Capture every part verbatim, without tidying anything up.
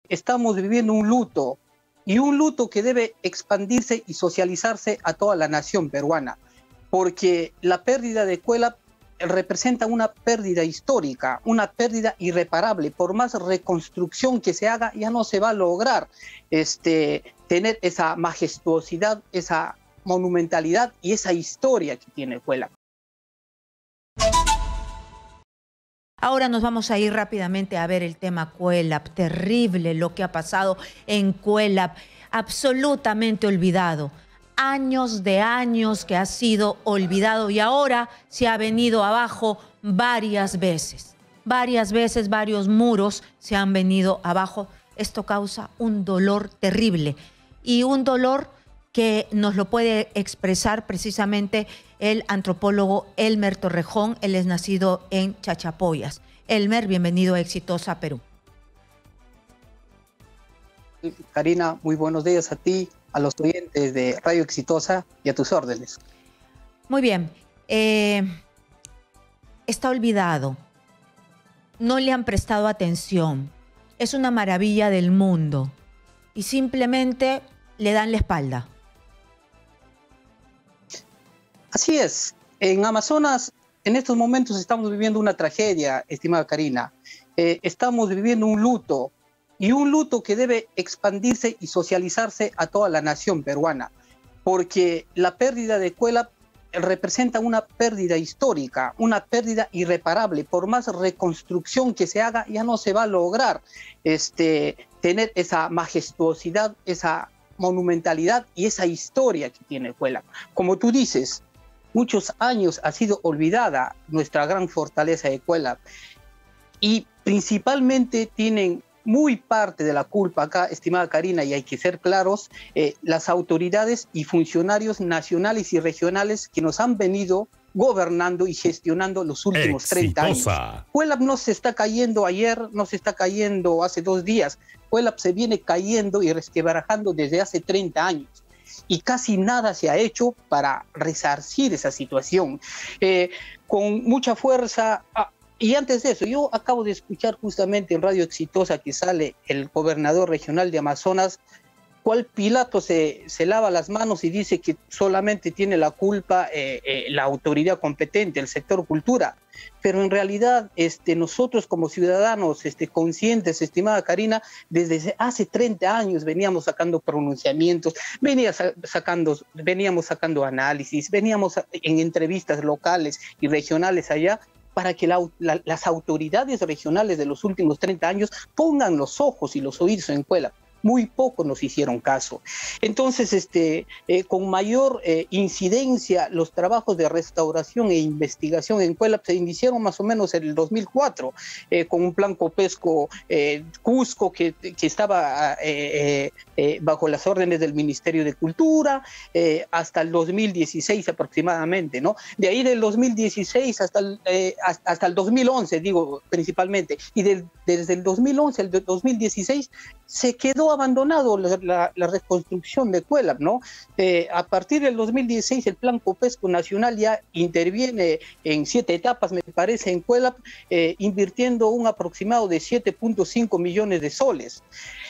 estamos viviendo un luto, y un luto que debe expandirse y socializarse a toda la nación peruana, porque la pérdida de Cuélap representa una pérdida histórica, una pérdida irreparable. Por más reconstrucción que se haga, ya no se va a lograr este, tener esa majestuosidad, esa monumentalidad y esa historia que tiene Cuélap. Ahora nos vamos a ir rápidamente a ver el tema Cuélap. Terrible lo que ha pasado en Cuélap, absolutamente olvidado. Años de años que ha sido olvidado y ahora se ha venido abajo varias veces. Varias veces, varios muros se han venido abajo. Esto causa un dolor terrible y un dolor que nos lo puede expresar precisamente el antropólogo Elmer Torrejón. Él es nacido en Chachapoyas. Elmer, bienvenido a Exitosa Perú. Karina, muy buenos días a ti, a los oyentes de Radio Exitosa y a tus órdenes. Muy bien. Eh, está olvidado. No le han prestado atención. Es una maravilla del mundo. Y simplemente le dan la espalda. Así es. En Amazonas, en estos momentos estamos viviendo una tragedia, estimada Karina. Eh, estamos viviendo un luto, y un luto que debe expandirse y socializarse a toda la nación peruana, porque la pérdida de Cuélap representa una pérdida histórica, una pérdida irreparable. Por más reconstrucción que se haga, ya no se va a lograr este, tener esa majestuosidad, esa monumentalidad y esa historia que tiene Cuélap. Como tú dices, muchos años ha sido olvidada nuestra gran fortaleza de Cuélap, y principalmente tienen muy parte de la culpa acá, estimada Karina, y hay que ser claros, eh, las autoridades y funcionarios nacionales y regionales que nos han venido gobernando y gestionando los últimos treinta años. Cuélap no se está cayendo ayer, no se está cayendo hace dos días. Cuélap se viene cayendo y resquebrajando desde hace treinta años. Y casi nada se ha hecho para resarcir esa situación. Eh, con mucha fuerza... Ah, Y antes de eso, yo acabo de escuchar justamente en Radio Exitosa que sale el gobernador regional de Amazonas, cual Pilato se, se lava las manos y dice que solamente tiene la culpa eh, eh, la autoridad competente, el sector cultura. Pero en realidad este, nosotros como ciudadanos este, conscientes, estimada Karina, desde hace treinta años veníamos sacando pronunciamientos, venía sacando, veníamos sacando análisis, veníamos en entrevistas locales y regionales allá, para que la, la, las autoridades regionales de los últimos treinta años pongan los ojos y los oídos en Cuélap. Muy poco nos hicieron caso. Entonces, este, eh, con mayor eh, incidencia, los trabajos de restauración e investigación en Cuélap se iniciaron más o menos en el dos mil cuatro, eh, con un plan Copesco eh, Cusco que, que estaba eh, eh, bajo las órdenes del Ministerio de Cultura, eh, hasta el dos mil dieciséis aproximadamente, ¿no? De ahí del dos mil dieciséis hasta el, eh, hasta, hasta el dos mil once, digo, principalmente, y del, desde el dos mil once al dos mil dieciséis se quedó abandonado la, la, la reconstrucción de Cuélap, ¿no? Eh, a partir del dos mil dieciséis el Plan Copesco Nacional ya interviene en siete etapas, me parece, en Cuélap, eh, invirtiendo un aproximado de siete punto cinco millones de soles.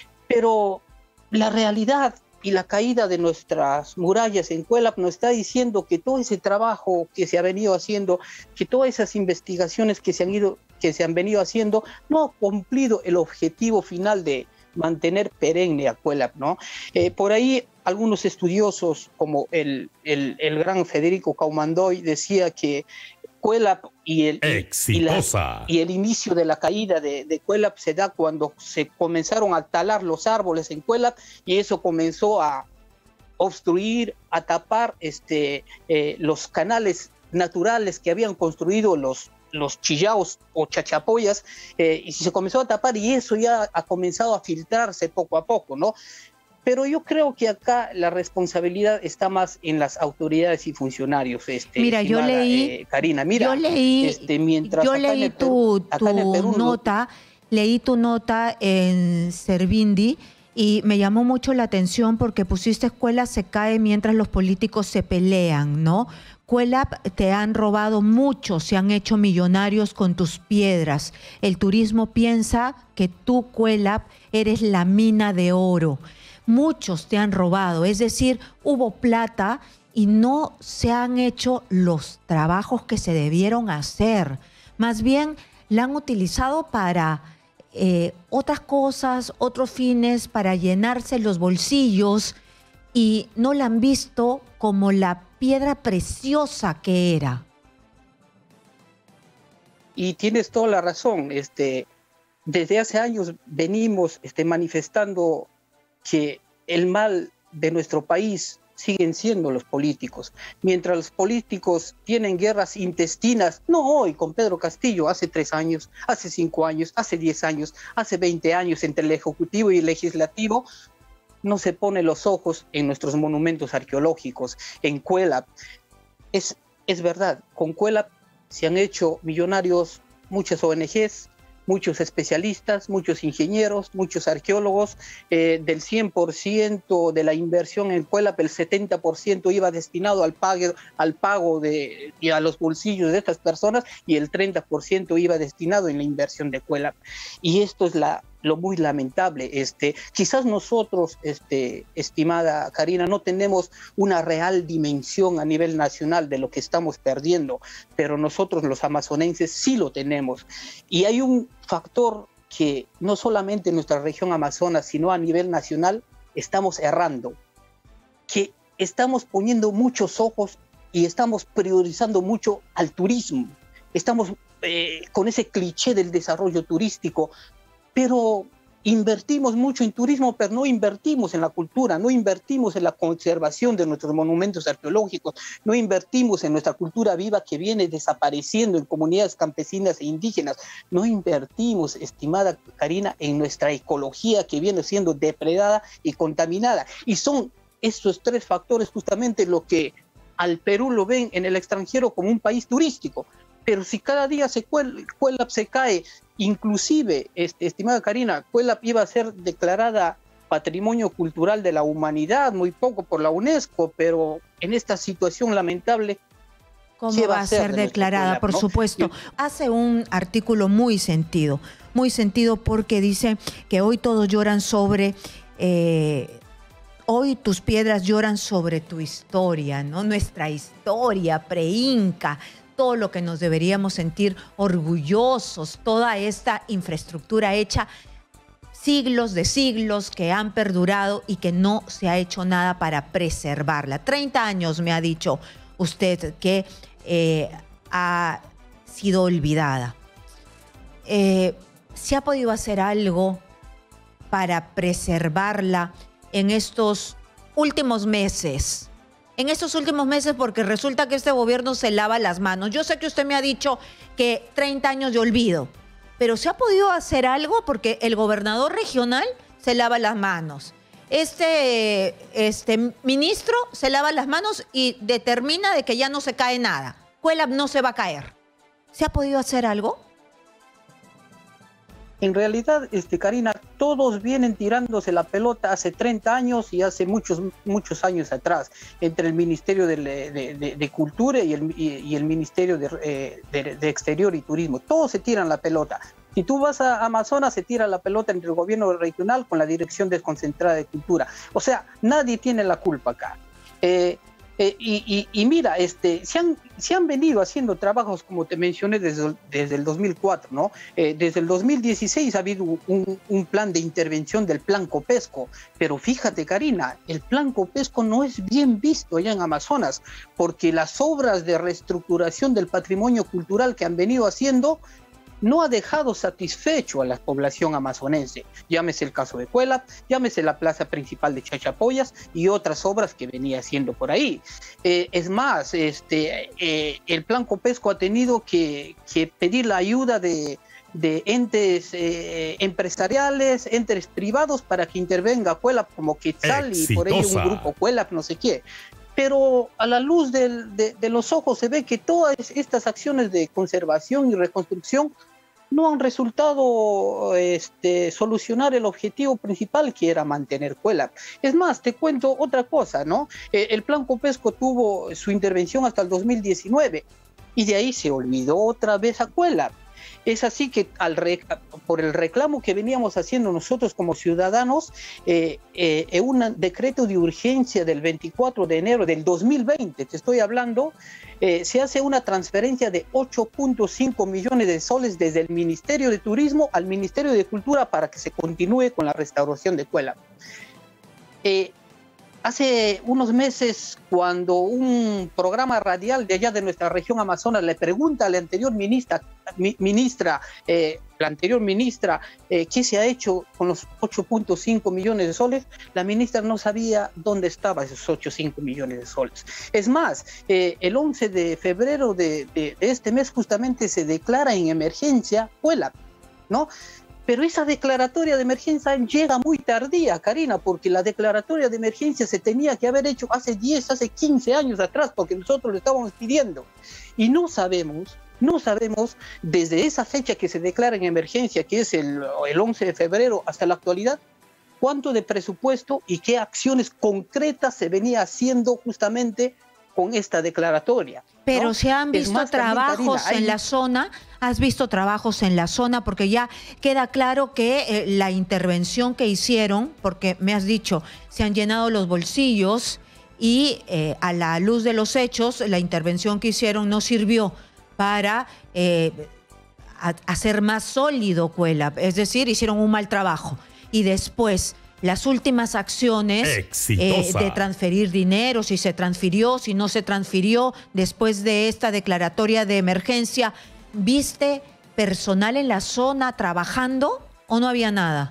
Pero la realidad y la caída de nuestras murallas en Cuélap nos está diciendo que todo ese trabajo que se ha venido haciendo, que todas esas investigaciones que se han ido, que se han venido haciendo, no ha cumplido el objetivo final de mantener perenne a Cuélap, ¿no? Eh, por ahí algunos estudiosos, como el, el, el gran Federico Kaumandoy, decía que Cuélap y el, y, la, y el inicio de la caída de, de Cuélap se da cuando se comenzaron a talar los árboles en Cuélap, y eso comenzó a obstruir, a tapar este, eh, los canales naturales que habían construido los los chillaos o chachapoyas, eh, y se comenzó a tapar, y eso ya ha comenzado a filtrarse poco a poco, ¿no? Pero yo creo que acá la responsabilidad está más en las autoridades y funcionarios. Este, mira, yo leí, eh, Karina, mira, yo leí, este, mientras yo acá leí en el Perú, tu, acá en el Perú, tu nota, leí tu nota en Servindi, y me llamó mucho la atención porque pusiste escuela se cae mientras los políticos se pelean, ¿no? Cuelap te han robado mucho, se han hecho millonarios con tus piedras. El turismo piensa que tú, Cuelap, eres la mina de oro. Muchos te han robado, es decir, hubo plata y no se han hecho los trabajos que se debieron hacer. Más bien, la han utilizado para eh, otras cosas, otros fines, para llenarse los bolsillos y no la han visto como la piedra preciosa que era. Y tienes toda la razón. Este, desde hace años venimos este, manifestando que el mal de nuestro país siguen siendo los políticos. Mientras los políticos tienen guerras intestinas, no hoy con Pedro Castillo, hace tres años, hace cinco años, hace diez años, hace veinte años entre el Ejecutivo y el Legislativo, no se ponen los ojos en nuestros monumentos arqueológicos, en Cuelap. Es, es verdad, con Cuelap se han hecho millonarios muchas O N Ges, muchos especialistas, muchos ingenieros, muchos arqueólogos. Eh, del cien por ciento de la inversión en Cuelap, el setenta por ciento iba destinado al pago, al pago de, y a los bolsillos de estas personas, y el treinta por ciento iba destinado en la inversión de Cuelap. Y esto es la, lo muy lamentable. Este, quizás nosotros, este, estimada Karina, no tenemos una real dimensión a nivel nacional de lo que estamos perdiendo, pero nosotros los amazonenses sí lo tenemos. Y hay un factor que no solamente en nuestra región Amazonas, sino a nivel nacional, estamos errando, que estamos poniendo muchos ojos y estamos priorizando mucho al turismo. Estamos eh, con ese cliché del desarrollo turístico, pero invertimos mucho en turismo, pero no invertimos en la cultura, no invertimos en la conservación de nuestros monumentos arqueológicos, no invertimos en nuestra cultura viva que viene desapareciendo en comunidades campesinas e indígenas, no invertimos, estimada Karina, en nuestra ecología que viene siendo depredada y contaminada. Y son estos tres factores justamente lo que al Perú lo ven en el extranjero como un país turístico. Pero si cada día se Cuelap se cae, inclusive, este, estimada Karina, Cuelap iba a ser declarada Patrimonio Cultural de la Humanidad, muy poco por la UNESCO, pero en esta situación lamentable, ¿cómo va a ser declarada? Por supuesto. Hace un artículo muy sentido, muy sentido porque dice que hoy todos lloran sobre... Eh, hoy tus piedras lloran sobre tu historia, ¿no? Nuestra historia pre-inca, todo lo que nos deberíamos sentir orgullosos, toda esta infraestructura hecha siglos de siglos que han perdurado y que no se ha hecho nada para preservarla. treinta años me ha dicho usted que eh, ha sido olvidada. Eh, ¿Se ha podido hacer algo para preservarla en estos últimos meses? En estos últimos meses, porque resulta que este gobierno se lava las manos. Yo sé que usted me ha dicho que treinta años de olvido, pero ¿se ha podido hacer algo? Porque el gobernador regional se lava las manos. Este, este ministro se lava las manos y determina de que ya no se cae nada. Cuelap no se va a caer. ¿Se ha podido hacer algo? En realidad, este, Karina, todos vienen tirándose la pelota hace treinta años y hace muchos, muchos años atrás, entre el Ministerio de, de, de, de Cultura y el, y, y el Ministerio de, eh, de, de Exterior y Turismo. Todos se tiran la pelota. Si tú vas a Amazonas, se tira la pelota entre el gobierno regional con la Dirección Desconcentrada de Cultura. O sea, nadie tiene la culpa acá. Eh, Eh, y, y, y mira, este, se, han, se han venido haciendo trabajos, como te mencioné, desde, desde el dos mil cuatro, ¿no? Eh, desde el dos mil dieciséis ha habido un, un plan de intervención del Plan Copesco, pero fíjate, Karina, el Plan Copesco no es bien visto allá en Amazonas, porque las obras de reestructuración del patrimonio cultural que han venido haciendo no ha dejado satisfecho a la población amazonense. Llámese el caso de Cuelap, llámese la plaza principal de Chachapoyas y otras obras que venía haciendo por ahí. Eh, es más, este, eh, el Plan Copesco ha tenido que, que pedir la ayuda de, de entes eh, empresariales, entes privados para que intervenga Cuelap como Quetzal y por ello un grupo Cuelap, no sé qué. Pero a la luz del, de, de los ojos se ve que todas estas acciones de conservación y reconstrucción no han resultado este, solucionar el objetivo principal, que era mantener Cuelap. Es más, te cuento otra cosa, ¿no? Eh, el Plan Copesco tuvo su intervención hasta el dos mil diecinueve y de ahí se olvidó otra vez a Cuelap. Es así que al rec- por el reclamo que veníamos haciendo nosotros como ciudadanos, eh, eh, en un decreto de urgencia del veinticuatro de enero del dos mil veinte, te estoy hablando, eh, se hace una transferencia de ocho punto cinco millones de soles desde el Ministerio de Turismo al Ministerio de Cultura para que se continúe con la restauración de Cuelap. Eh, Hace unos meses, cuando un programa radial de allá de nuestra región Amazonas le pregunta a la anterior ministra, mi, ministra eh, la anterior ministra, eh, qué se ha hecho con los ocho punto cinco millones de soles, la ministra no sabía dónde estaban esos ocho punto cinco millones de soles. Es más, eh, el once de febrero de, de, de este mes justamente se declara en emergencia Cuelap, ¿no? Pero esa declaratoria de emergencia llega muy tardía, Karina, porque la declaratoria de emergencia se tenía que haber hecho hace diez, hace quince años atrás, porque nosotros lo estábamos pidiendo. Y no sabemos, no sabemos desde esa fecha que se declara en emergencia, que es el, el once de febrero, hasta la actualidad, cuánto de presupuesto y qué acciones concretas se venía haciendo justamente con esta declaratoria. Pero ¿no? se han visto más, trabajos también, Karina, hay... en la zona, has visto trabajos en la zona, porque ya queda claro que eh, la intervención que hicieron, porque me has dicho, se han llenado los bolsillos y eh, a la luz de los hechos, la intervención que hicieron no sirvió para eh, a, hacer más sólido Cuelap, es decir, hicieron un mal trabajo. Y después, las últimas acciones eh, de transferir dinero, si se transfirió, si no se transfirió, después de esta declaratoria de emergencia, ¿viste personal en la zona trabajando o no había nada?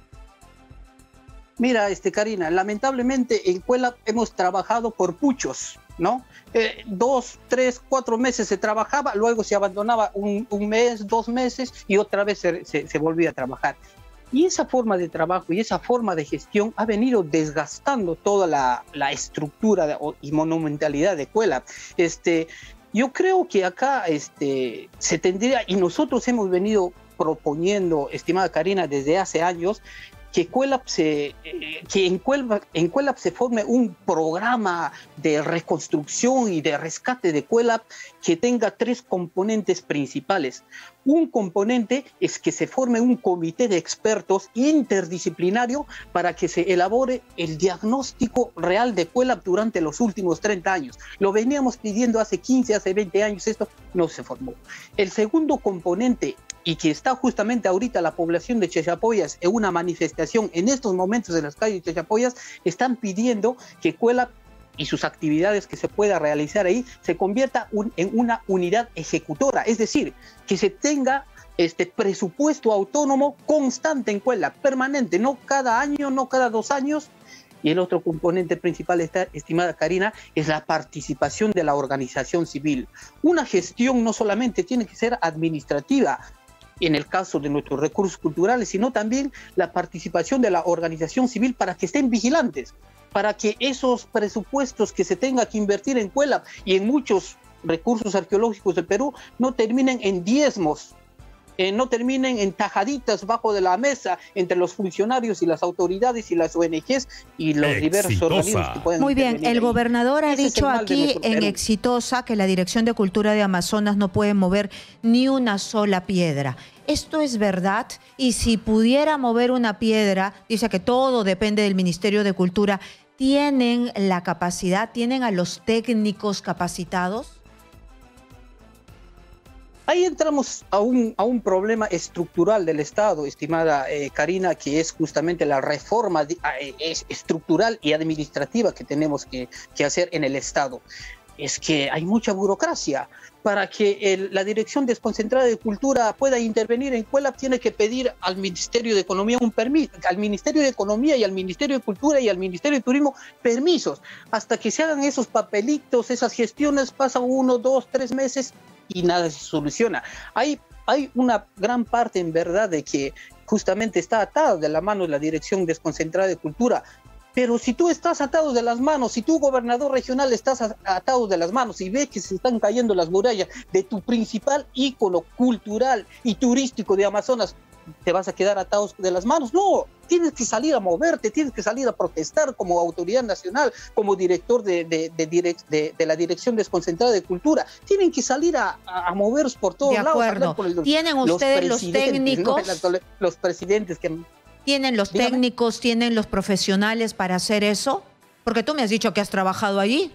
Mira, este, Karina, lamentablemente en Cuelap hemos trabajado por puchos, ¿no? Eh, dos, tres, cuatro meses se trabajaba, luego se abandonaba un, un mes, dos meses y otra vez se, se, se volvía a trabajar. Y esa forma de trabajo y esa forma de gestión ha venido desgastando toda la, la estructura de, y monumentalidad de Cuelap. Este, yo creo que acá este, se tendría, y nosotros hemos venido proponiendo, estimada Karina, desde hace años, que, Cuelap se, eh, que en, Cuelap, en Cuelap se forme un programa de reconstrucción y de rescate de Cuelap que tenga tres componentes principales. Un componente es que se forme un comité de expertos interdisciplinario para que se elabore el diagnóstico real de Cuelap durante los últimos treinta años. Lo veníamos pidiendo hace quince, hace veinte años, esto no se formó. El segundo componente, y que está justamente ahorita la población de Chachapoyas en una manifestación en estos momentos en las calles de Chachapoyas, están pidiendo que Cuelap y sus actividades que se pueda realizar ahí se convierta un, en una unidad ejecutora, es decir, que se tenga este presupuesto autónomo constante en Cuelap, permanente, no cada año, no cada dos años. Y el otro componente principal, esta, estimada Karina, es la participación de la organización civil. Una gestión no solamente tiene que ser administrativa, en el caso de nuestros recursos culturales, sino también la participación de la organización civil para que estén vigilantes, para que esos presupuestos que se tenga que invertir en Cuelap y en muchos recursos arqueológicos de Perú no terminen en diezmos, eh, no terminen en tajaditas bajo de la mesa entre los funcionarios y las autoridades y las O N Ges y los Exitosa. diversos organismos que pueden Muy bien, el ahí. gobernador ha Ese dicho aquí en Perú. Exitosa que la Dirección de Cultura de Amazonas no puede mover ni una sola piedra. ¿Esto es verdad? Y si pudiera mover una piedra, dice que todo depende del Ministerio de Cultura, ¿tienen la capacidad, tienen a los técnicos capacitados? Ahí entramos a un, a un problema estructural del Estado, estimada eh, Karina, que es justamente la reforma de, eh, es estructural y administrativa que tenemos que, que hacer en el Estado. Es que hay mucha burocracia. Para que el, la Dirección Desconcentrada de Cultura pueda intervenir en Cuelap, tiene que pedir al Ministerio de Economía un permiso, al Ministerio de Economía y al Ministerio de Cultura y al Ministerio de Turismo permisos. Hasta que se hagan esos papelitos, esas gestiones, pasan uno, dos, tres meses y nada se soluciona. Hay, hay una gran parte en verdad de que justamente está atada de la mano de la Dirección Desconcentrada de Cultura. Pero si tú estás atado de las manos, si tú gobernador regional estás atado de las manos y ves que se están cayendo las murallas de tu principal ícono cultural y turístico de Amazonas, ¿te vas a quedar atados de las manos? No, tienes que salir a moverte, tienes que salir a protestar como autoridad nacional, como director de, de, de, direc de, de la Dirección Desconcentrada de Cultura. Tienen que salir a, a, a moverse por todos de lados. acuerdo. Con el, ¿Tienen ustedes los, los técnicos? ¿No? Los presidentes que... ¿Tienen los Dígame. técnicos, tienen los profesionales para hacer eso? Porque tú me has dicho que has trabajado allí.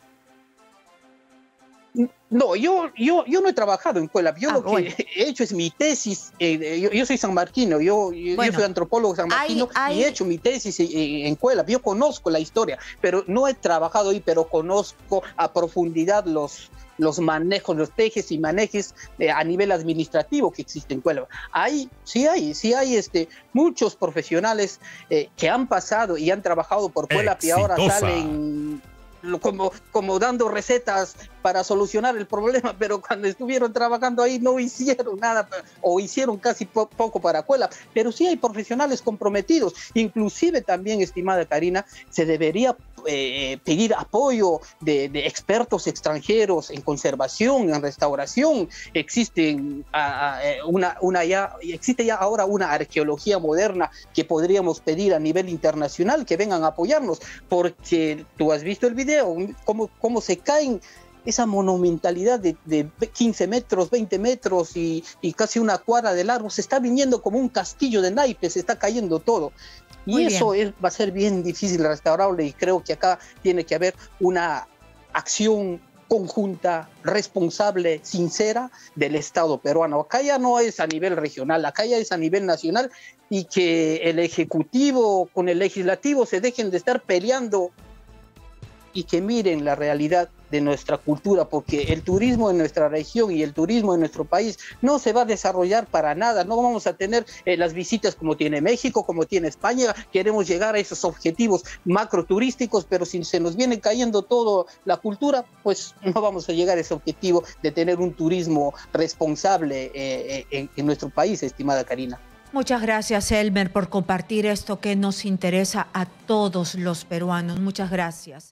No, yo, yo, yo no he trabajado en Cuelap. Yo ah, lo que bueno. he hecho es mi tesis. Eh, yo, yo soy sanmarquino, yo, bueno, yo soy antropólogo sanmarquino hay, hay... y he hecho mi tesis en, en Cuelap. Yo conozco la historia, pero no he trabajado ahí, pero conozco a profundidad los, los manejos, los tejes y manejes eh, a nivel administrativo que existen en Cuelap. Hay, sí hay, sí hay este, muchos profesionales eh, que han pasado y han trabajado por Cuelap y ahora salen... Como, como dando recetas para solucionar el problema, pero cuando estuvieron trabajando ahí no hicieron nada o hicieron casi po poco para Cuelap. Pero sí hay profesionales comprometidos, inclusive también, estimada Karina, se debería eh, pedir apoyo de, de expertos extranjeros en conservación, en restauración. Existen, uh, una, una ya, existe ya ahora una arqueología moderna que podríamos pedir a nivel internacional que vengan a apoyarnos, porque tú has visto el video, Cómo, cómo se caen esa monumentalidad de, de quince metros, veinte metros y, y casi una cuadra de largo. Se está viniendo como un castillo de naipes, se está cayendo todo. Y Muy eso es, va a ser bien difícil restaurable y creo que acá tiene que haber una acción conjunta, responsable, sincera del Estado peruano. Acá ya no es a nivel regional, acá ya es a nivel nacional y que el Ejecutivo con el Legislativo se dejen de estar peleando y que miren la realidad de nuestra cultura, porque el turismo en nuestra región y el turismo en nuestro país no se va a desarrollar para nada. No vamos a tener eh, las visitas como tiene México, como tiene España. Queremos llegar a esos objetivos macro turísticos, pero si se nos viene cayendo toda la cultura, pues no vamos a llegar a ese objetivo de tener un turismo responsable eh, en, en nuestro país, estimada Karina. Muchas gracias, Elmer, por compartir esto que nos interesa a todos los peruanos. Muchas gracias.